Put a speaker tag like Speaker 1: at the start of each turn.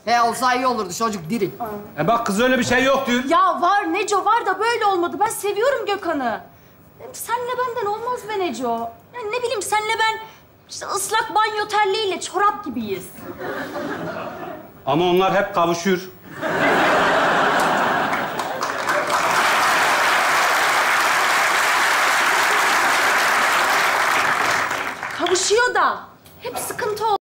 Speaker 1: He olsa iyi olurdu, çocuk diri.
Speaker 2: Bak kız öyle bir şey yok diyor.
Speaker 3: Ya var Neco, var da böyle olmadı. Ben seviyorum Gökhan'ı. Senle benden olmaz be Neco. Yani ne bileyim, senle ben işte ıslak banyo terliğiyle çorap gibiyiz.
Speaker 2: Ama onlar hep kavuşur.
Speaker 3: Kavuşuyor da hep sıkıntı